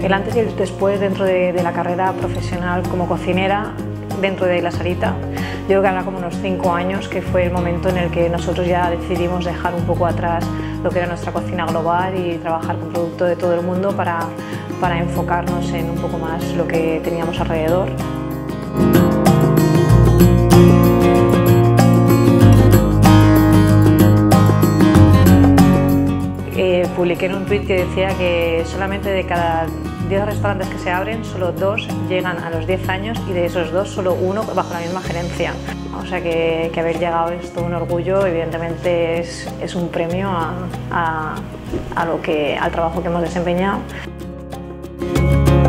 El antes y el después dentro de la carrera profesional como cocinera dentro de La Sarita. Yo creo que era como unos 5 años, que fue el momento en el que nosotros ya decidimos dejar un poco atrás lo que era nuestra cocina global y trabajar con producto de todo el mundo para enfocarnos en un poco más lo que teníamos alrededor. Publiqué en un tuit que decía que solamente de cada 10 restaurantes que se abren, solo 2 llegan a los 10 años y de esos 2, solo 1 bajo la misma gerencia. O sea que haber llegado es todo un orgullo, evidentemente es un premio al trabajo que hemos desempeñado.